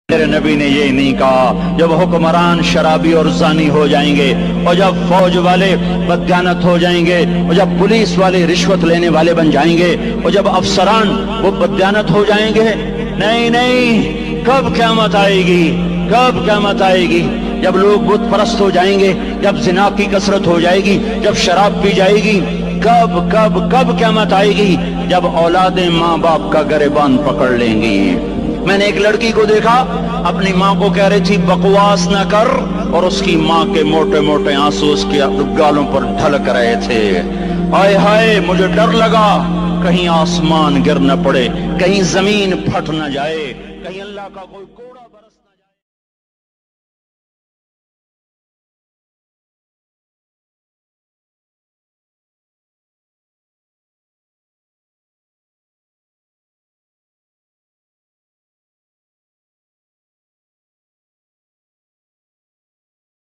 میرے نبی نے یہ نہیں کہا جب حکمران شرابی اور زانی ہو جائیں گے، اور جب فوج والے بددیانت ہو جائیں گے، اور جب پولیس والے رشوت لینے والے بن جائیں گے، اور جب افسران وہ بددیانت ہو جائیں گے، نہیں نہیں، کب قیامت آئے گی؟ کب قیامت آئے گی؟ جب لوگ بت پرست ہو جائیں گے، جب زنا کی کثرت ہو جائے گی، جب شراب پی جائے گی، کب کب کب قیامت آئے گی؟ جب اولادیں ماں باپ کا گریبان پکڑ لیں گی۔ میں نے ایک لڑکی کو دیکھا، اپنی ماں کو کہہ رہی تھی بکواس نہ کر، اور اس کی ماں کے موٹے موٹے آنسو اس کے گالوں پر ڈھلک رہے تھے۔ آئے ہائے، مجھے ڈر لگا کہیں آسمان گر نہ پڑے، کہیں زمین پھٹ نہ جائے، کہیں اللہ کا کوئی کوڑا برس